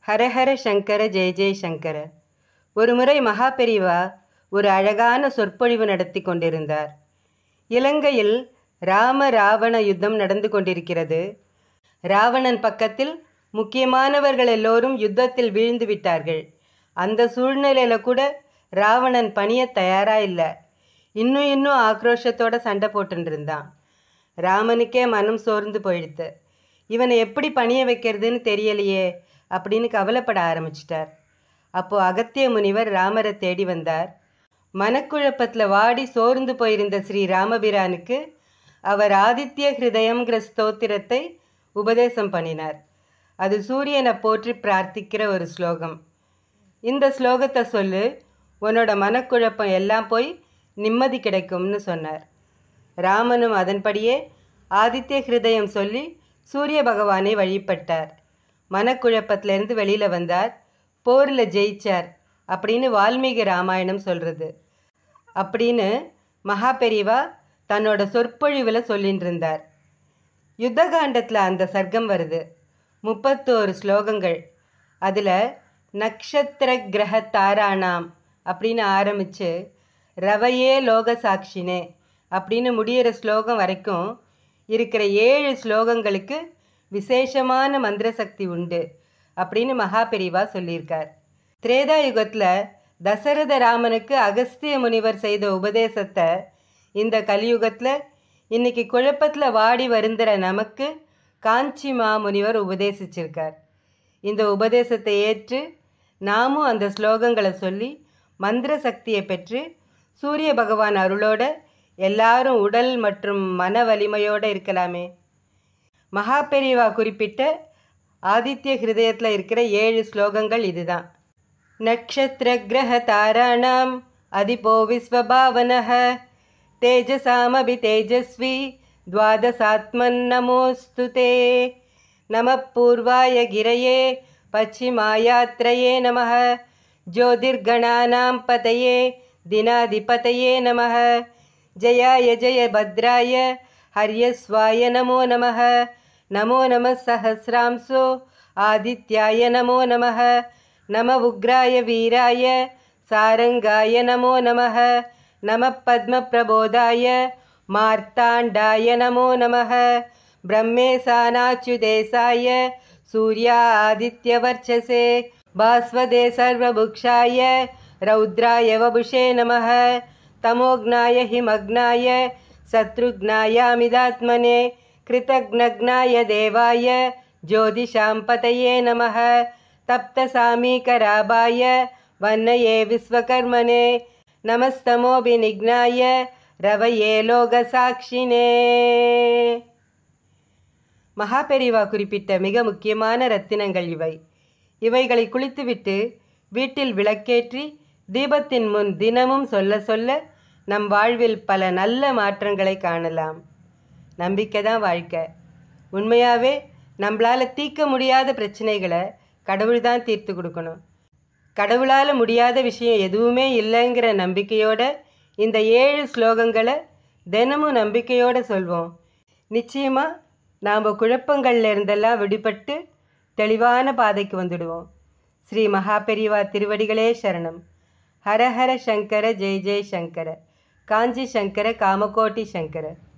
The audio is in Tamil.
ஹரஹர சங்கர ஜெய ஜெய சங்கர. ஒரு முறை மகாபெரிவா ஒரு அழகான சொற்பொழிவு நடத்தி கொண்டிருந்தார். இலங்கையில் ராம ராவண யுத்தம் நடந்து கொண்டிருக்கிறது. ராவணன் பக்கத்தில் முக்கியமானவர்கள் எல்லோரும் யுத்தத்தில் வீழ்ந்து விட்டார்கள். அந்த சூழ்நிலையில் கூட ராவணன் பணிய தயாராக இல்லை. இன்னும் ஆக்ரோஷத்தோட சண்டை போட்டுருந்தான். ராமனுக்கே மனம் சோர்ந்து போயிடுத்து. இவனை எப்படி பணிய வைக்கிறதுன்னு தெரியலையே அப்படின்னு கவலைப்பட ஆரம்பிச்சிட்டார். அப்போது அகத்திய முனிவர் ராமரை தேடி வந்தார். மனக்குழப்பத்தில் வாடி சோர்ந்து போயிருந்த ஸ்ரீ ராமபிரானுக்கு அவர் ஆதித்ய ஹிருதயம்ங்கிற ஸ்தோத்திரத்தை உபதேசம் பண்ணினார். அது சூரியனை போற்றி பிரார்த்திக்கிற ஒரு ஸ்லோகம். இந்த ஸ்லோகத்தை சொல்லு, உன்னோட மனக்குழப்பம் எல்லாம் போய் நிம்மதி கிடைக்கும்னு சொன்னார். ராமனும் அதன்படியே ஆதித்ய ஹிருதயம் சொல்லி சூரிய பகவானை வழிபட்டார். மனக்குழப்பத்திலேருந்து வெளியில் வந்தார். போரில் ஜெயிச்சார் அப்படின்னு வால்மீகி ராமாயணம் சொல்கிறது. அப்படின்னு மகாபெரிவா தன்னோட சொற்பொழிவில் சொல்லிட்டு இருந்தார். யுத்தகாண்டத்தில் அந்த சர்க்கம் வருது. 31 ஸ்லோகங்கள். அதில் நக்ஷத்திர கிரக தாராணாம் அப்படின்னு ஆரம்பித்து ரவையே லோக சாட்சினே அப்படின்னு முடிகிற ஸ்லோகம் வரைக்கும் இருக்கிற 7 ஸ்லோகங்களுக்கு விசேஷமான மந்திர சக்தி உண்டு அப்படின்னு மகாபெரிவா சொல்லியிருக்கார். திரேதா யுகத்தில் தசரத ராமனுக்கு அகஸ்திய முனிவர் செய்த உபதேசத்தை இந்த கலியுகத்தில் இன்னைக்கு குழப்பத்தில் வாடி வருந்துற நமக்கு காஞ்சி மாமுனிவர் உபதேசிச்சிருக்கார். இந்த உபதேசத்தை ஏற்று நாமும் அந்த ஸ்லோகங்களை சொல்லி மந்திர சக்தியை பெற்று சூரிய பகவான் அருளோட எல்லாரும் உடல் மற்றும் மன வலிமையோடு இருக்கலாமே. மகாபெரிவா குறிப்பிட்ட ஆதித்ய ஹிருதயத்தில் இருக்கிற 7 ஸ்லோகங்கள் இதுதான். நக்ஷத்ர கிரக தாராணாம் அதிபோ விஸ்வபாவனஹ தேஜசாமபி தேஜஸ்வி துவாதசாத்மன் நமோஸ்துதே நம பூர்வாய கிரயே பச்சிமாயாத்ரயே நமஹ ஜோதிர்கணானாம் பதயே தினாதிபதயே நமஹ ஜயாய ஜய பத்ராய ஹரியஸ்வாய நமோ நமஹ நமோ நம சஹஸ்ராம்சோ ஆதித்யாய நமோ நமஹ நம உக்ராய வீராய சாரங்காய நமோ நமஹ நம பத்ம பிரபோதாய மார்த்தாண்டாய நமோ நமஹ பிரம்மேசானாச்சுதேசாய சூர்யா ஆதித்யவர்ச்சசே பாஸ்வதே சர்வபுக்ஷாய ரௌத்ராய வபுஷே நமஹ தமோக்னாய ஹிமக்னாய சத்ருக்னாயாமிதாத்மனே கிருதக்னக்னாய தேவாய ஜோதிஷாம் பதயே நமஹ தப்தசாமீகராபாய வன்னயே விஸ்வகர்மனே நமஸ்தமோபிநிக்னாய ரவயே லோகசாட்சினே. மகாபெரிவா குறிப்பிட்ட மிக முக்கியமான ரத்தினங்கள் இவை. இவைகளை குளித்துவிட்டு வீட்டில் விளக்கேற்றி தீபத்தின் முன் தினமும் சொல்ல சொல்ல நம் வாழ்வில் பல நல்ல மாற்றங்களை காணலாம். நம்பிக்கை தான் வாழ்க்கை. உண்மையாகவே நம்மளால் தீர்க்க முடியாத பிரச்சனைகளை கடவுள் தான் தீர்த்து கொடுக்கணும். கடவுளால் முடியாத விஷயம் எதுவுமே இல்லைங்கிற நம்பிக்கையோட இந்த 7 ஸ்லோகங்களை தினமும் நம்பிக்கையோடு சொல்வோம். நிச்சயமாக நாம் குழப்பங்கள்ல இருந்தெல்லாம் விடுபட்டு தெளிவான பாதைக்கு வந்துடுவோம். ஸ்ரீ மகாபெரிவா திருவடிகளே சரணம். ஹரஹர சங்கர ஜெய ஜெய சங்கர. காஞ்சி சங்கர காமகோட்டி சங்கர.